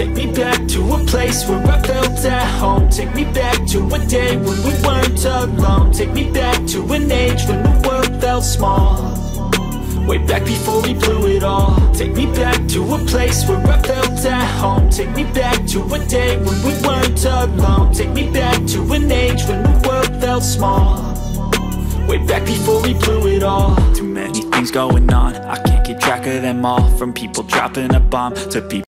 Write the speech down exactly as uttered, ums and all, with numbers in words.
Take me back to a place where I felt at home. Take me back to a day when we weren't alone. Take me back to an age when the world felt small, way back before we blew it all. Take me back to a place where I felt at home. Take me back to a day when we weren't alone. Take me back to an age when the world felt small, way back before we blew it all. Too many things going on, I can't keep track of them all. From people dropping a bomb to people